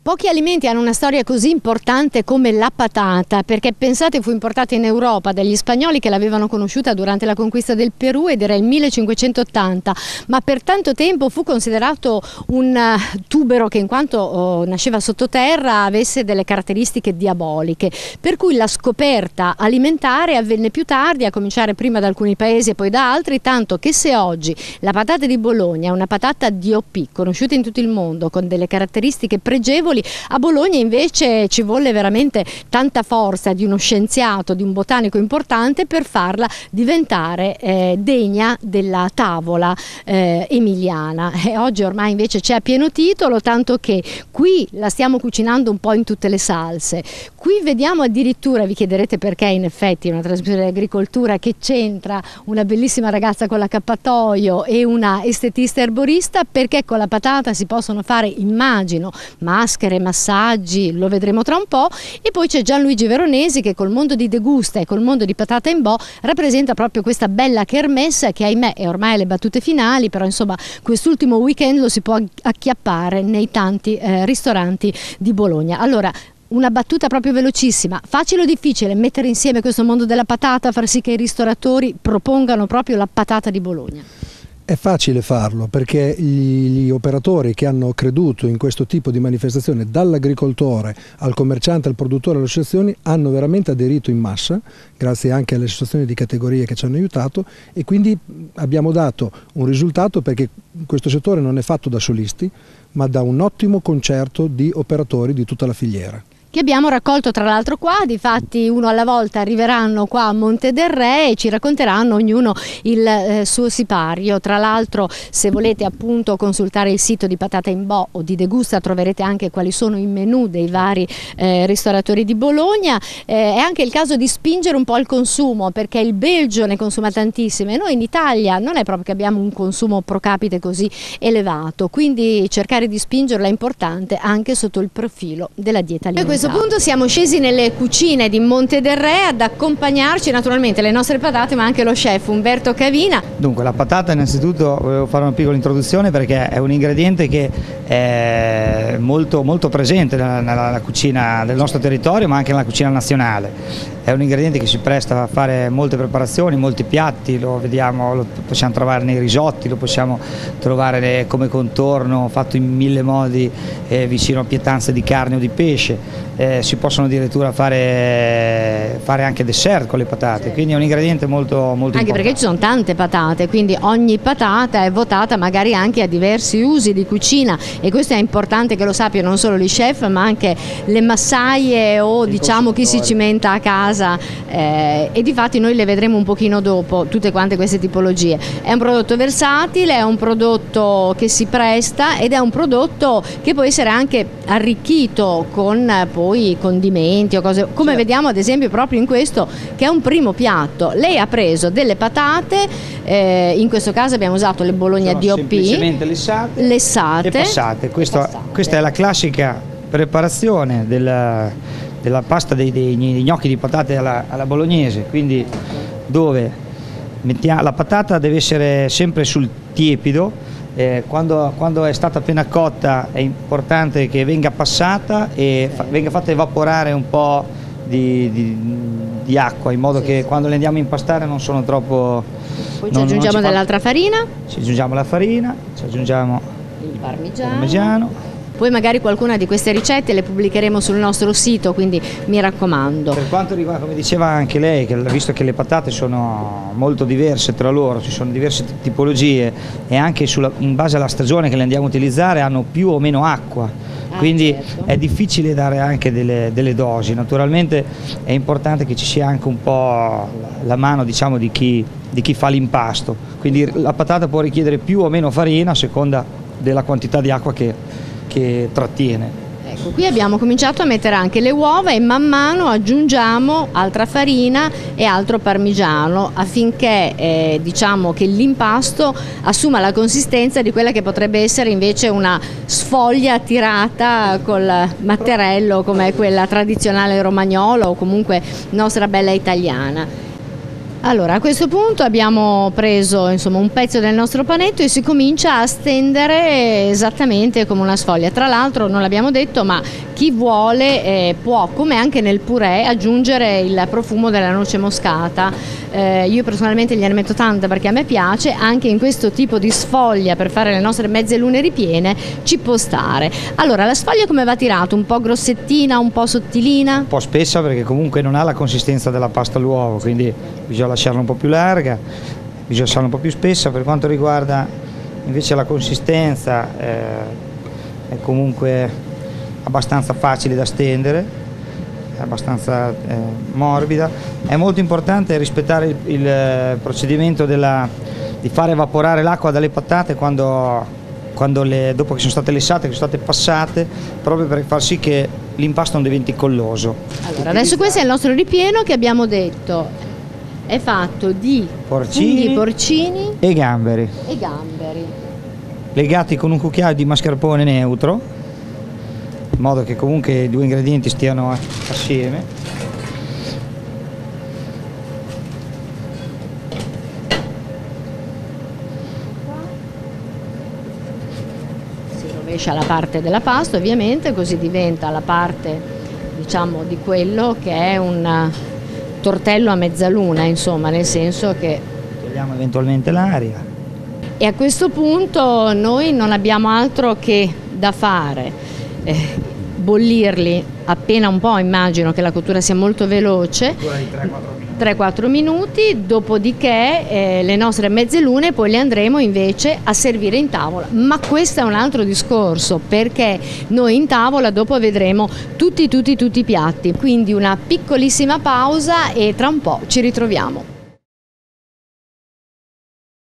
Pochi alimenti hanno una storia così importante come la patata, perché pensate fu importata in Europa dagli spagnoli che l'avevano conosciuta durante la conquista del Perù ed era il 1580, ma per tanto tempo fu considerato un tubero che in quanto nasceva sottoterra avesse delle caratteristiche diaboliche, per cui la scoperta alimentare avvenne più tardi, a cominciare prima da alcuni paesi e poi da altri, tanto che se oggi la patata di Bologna è una patata DOP, conosciuta in tutto il mondo con delle caratteristiche pregevoli, a Bologna invece ci volle veramente tanta forza di uno scienziato, di un botanico importante per farla diventare degna della tavola emiliana. E oggi ormai invece c'è a pieno titolo, tanto che qui la stiamo cucinando un po' in tutte le salse. Qui vediamo addirittura, vi chiederete perché, in effetti è una trasmissione di agricoltura che c'entra una bellissima ragazza con l'accappatoio e una estetista erborista, perché con la patata si possono fare, immagino, maschere, massaggi, lo vedremo tra un po', e poi c'è Gianluigi Veronesi che col mondo di Degusta e col mondo di Patata in Bo rappresenta proprio questa bella kermesse che, ahimè, è ormai alle battute finali, però insomma quest'ultimo weekend lo si può acchiappare nei tanti ristoranti di Bologna. Allora, una battuta proprio velocissima: facile o difficile mettere insieme questo mondo della patata, far sì che i ristoratori propongano proprio la patata di Bologna? È facile farlo perché gli operatori che hanno creduto in questo tipo di manifestazione, dall'agricoltore al commerciante, al produttore, alle associazioni, hanno veramente aderito in massa, grazie anche alle associazioni di categorie che ci hanno aiutato, e quindi abbiamo dato un risultato, perché questo settore non è fatto da solisti, ma da un ottimo concerto di operatori di tutta la filiera, che abbiamo raccolto tra l'altro qua. Difatti uno alla volta arriveranno qua a Monte del Re e ci racconteranno ognuno il suo sipario. Tra l'altro, se volete appunto consultare il sito di Patata in Bo o di Degusta, troverete anche quali sono i menù dei vari ristoratori di Bologna. È anche il caso di spingere un po' il consumo, perché il Belgio ne consuma tantissime, noi in Italia non è proprio che abbiamo un consumo pro capite così elevato, quindi cercare di spingerlo è importante anche sotto il profilo della dieta alimentare. A questo punto siamo scesi nelle cucine di Monte del Re ad accompagnarci naturalmente le nostre patate, ma anche lo chef Umberto Cavina. Dunque, la patata, innanzitutto volevo fare una piccola introduzione, perché è un ingrediente che è molto presente nella cucina del nostro territorio, ma anche nella cucina nazionale. È un ingrediente che si presta a fare molte preparazioni, molti piatti, lo vediamo, lo possiamo trovare nei risotti, lo possiamo trovare come contorno fatto in mille modi vicino a pietanze di carne o di pesce. Si possono addirittura fare anche dessert con le patate, quindi è un ingrediente molto importante. Anche perché ci sono tante patate, quindi ogni patata è votata magari anche a diversi usi di cucina, e questo è importante che lo sappiano non solo gli chef, ma anche le massaie o diciamo chi si cimenta a casa, e difatti noi le vedremo un pochino dopo tutte quante queste tipologie. È un prodotto versatile, è un prodotto che si presta ed è un prodotto che può essere anche arricchito con poi condimenti o cose, come vediamo ad esempio proprio in questo, che è un primo piatto. Lei ha preso delle patate, in questo caso abbiamo usato le Bologna DOP, semplicemente lessate e passate. Questa è la classica preparazione della pasta dei gnocchi di patate alla bolognese, quindi dove la patata deve essere sempre sul tiepido. Quando è stata appena cotta è importante che venga passata e venga fatta evaporare un po' di acqua, in modo che quando le andiamo a impastare non sono troppo. Poi ci aggiungiamo dell'altra farina, ci aggiungiamo la farina, ci aggiungiamo il parmigiano. Poi magari qualcuna di queste ricette le pubblicheremo sul nostro sito, quindi mi raccomando. Per quanto riguarda, come diceva anche lei, che visto che le patate sono molto diverse tra loro, ci sono diverse tipologie, e anche in base alla stagione che le andiamo a utilizzare hanno più o meno acqua, quindi certo, è difficile dare anche delle dosi. Naturalmente è importante che ci sia anche un po' la mano, diciamo, di chi fa l'impasto, quindi la patata può richiedere più o meno farina a seconda della quantità di acqua che trattiene. Ecco, qui abbiamo cominciato a mettere anche le uova e man mano aggiungiamo altra farina e altro parmigiano, affinché diciamo che l'impasto assuma la consistenza di quella che potrebbe essere invece una sfoglia tirata col matterello, come quella tradizionale romagnola o comunque nostra bella italiana. Allora, a questo punto abbiamo preso insomma un pezzo del nostro panetto e si comincia a stendere esattamente come una sfoglia. Tra l'altro non l'abbiamo detto, ma chi vuole può, come anche nel purè, aggiungere il profumo della noce moscata. Io personalmente gliene metto tanta perché a me piace, anche in questo tipo di sfoglia per fare le nostre mezze lune ripiene ci può stare. Allora, la sfoglia come va tirata? Un po' grossettina, un po' sottilina? Un po' spessa, perché comunque non ha la consistenza della pasta all'uovo, quindi bisogna lasciarla un po' più larga, bisogna lasciarla un po' più spessa. Per quanto riguarda invece la consistenza, è comunque abbastanza facile da stendere, è abbastanza morbida. È molto importante rispettare il procedimento di far evaporare l'acqua dalle patate dopo che sono state lessate, che sono state passate, proprio per far sì che l'impasto non diventi colloso. Allora, adesso questo è il nostro ripieno che abbiamo detto è fatto di funghi porcini e gamberi, legati con un cucchiaio di mascarpone neutro, in modo che comunque i due ingredienti stiano assieme. Si rovescia la parte della pasta ovviamente, così diventa la parte, diciamo, di quello che è un tortello a mezzaluna, insomma, nel senso che togliamo eventualmente l'aria. E a questo punto noi non abbiamo altro che da fare, bollirli appena un po', immagino che la cottura sia molto veloce, 3-4 minuti, dopodiché le nostre mezzelune poi le andremo invece a servire in tavola. Ma questo è un altro discorso, perché noi in tavola dopo vedremo tutti i piatti. Quindi una piccolissima pausa e tra un po' ci ritroviamo.